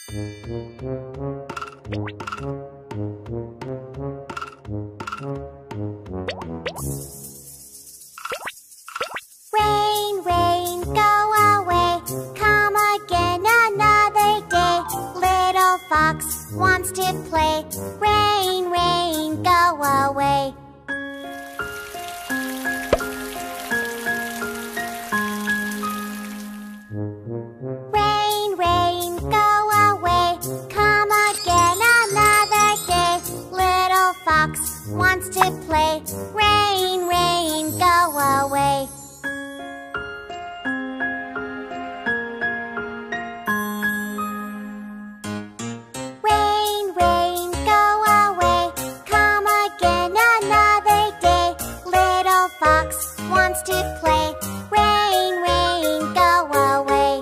Rain, rain, go away. Come again another day. Little fox wants to play. Rain, rain, go away. Rain, rain, go away. Come again another day. Little fox wants to play. Rain, rain, go away. Rain, rain, go away. Come again another day. Little fox wants to play. Rain, rain, go away.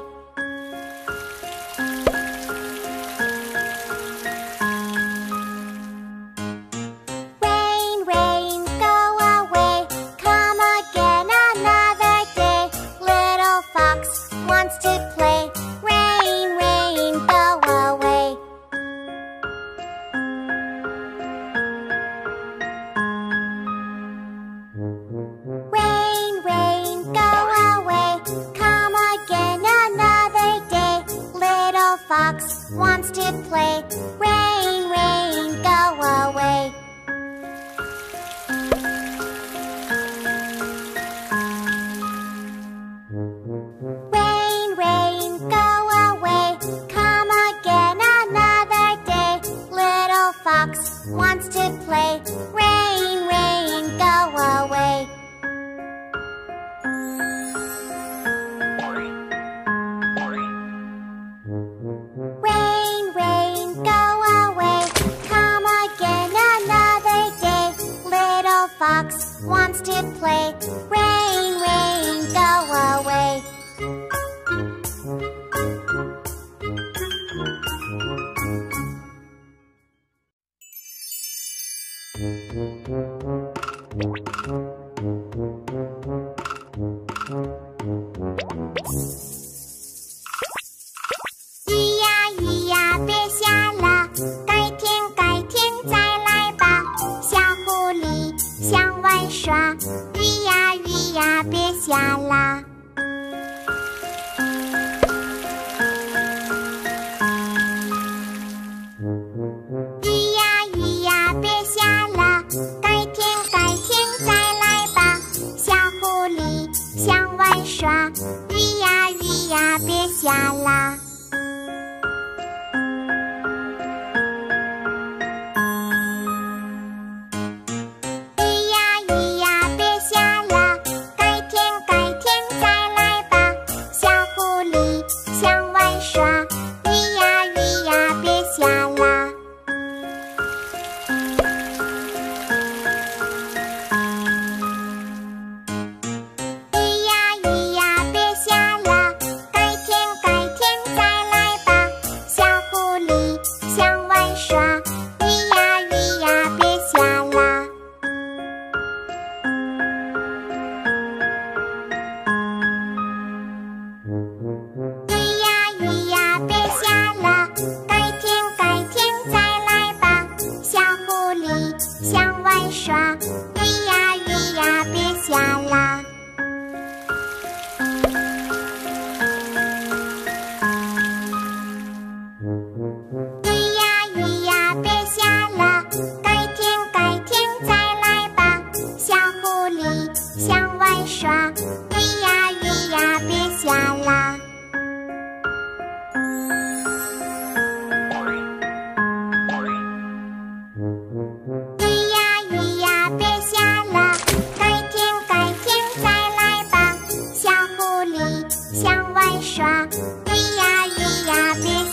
Rain, rain, go away. Come again another day. Little fox wants to play. Rain, rain, go away. Rain, rain, go away. Come again another day. Little fox wants to play. Rain, rain, go away. Rain, rain, go away. Come again another day. Little fox wants to play. Rain, rain, go away. Rain, rain, go away. Come again another day. Little fox wants to play. Rain, rain, go away.鱼呀鱼呀别下了，改天改天再来吧。小狐狸想玩耍，鱼呀鱼呀别下啦。鱼呀鱼呀别下了，改天改天再来吧。小狐狸想玩耍，鱼呀鱼呀别下啦。鱼呀鱼呀别下了，改天改天再来吧。小狐狸想玩耍，鱼呀鱼呀别下啦。鱼呀鱼呀别下了，改天改天再来吧。小狐狸想玩耍，鱼呀鱼呀别下啦。鱼呀鱼呀别下了，改天改天再来吧。小狐狸想玩耍，鱼呀鱼呀别下啦。鱼呀鱼呀别下了，改天改天再来吧。小狐狸想玩耍，鱼呀鱼呀别下啦。鱼呀鱼呀别下了，改天改天再来吧。小狐狸想玩耍，鱼呀鱼呀别